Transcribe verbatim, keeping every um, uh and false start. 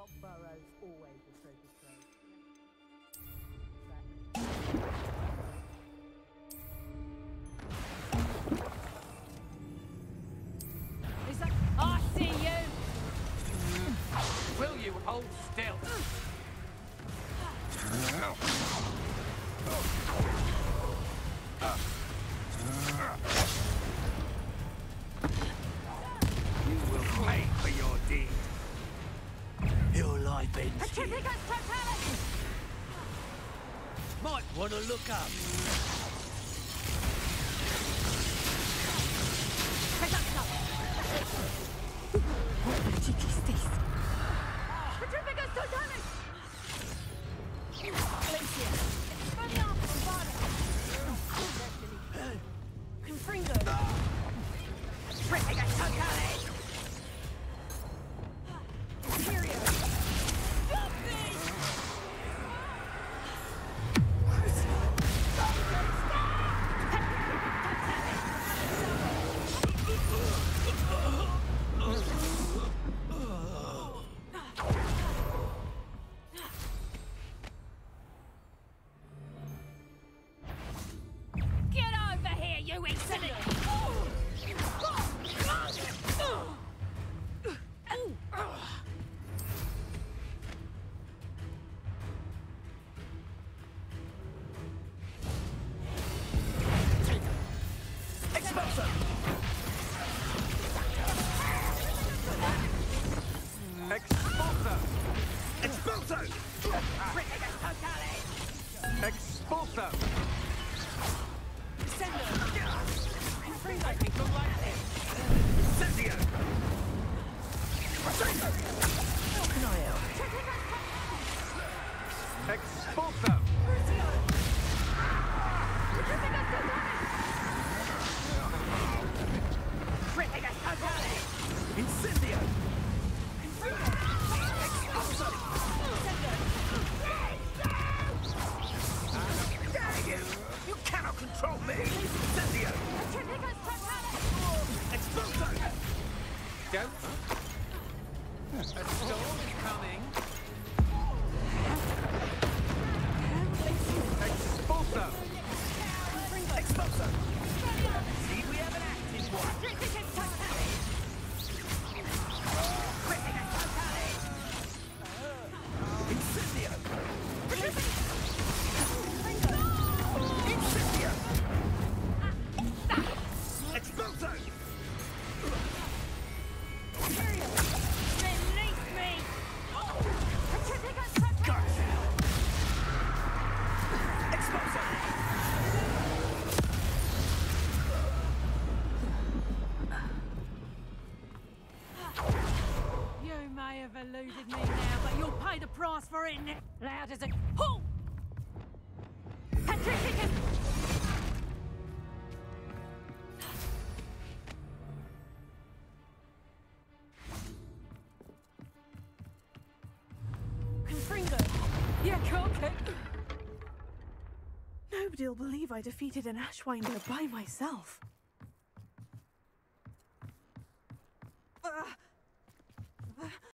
top borough's always the safest place. Is that... I see you! Will you hold still? You will pay for your deed. Your life ends here. Might want to look up. What magic is this? Expulso! Expulso! Incendio! You cannot control me! Incendio! Expulso! Don't. A storm is coming. Expulso! Expulso! See, we have an active one. Incendio! Incendio! Expulso! Release me! Gotcha! Expulso! You may have eluded me now, but you'll pay the price for it. Loud as a... Halt! Confringo! Yeah, cock. Nobody'll believe I defeated an Ashwinder by myself.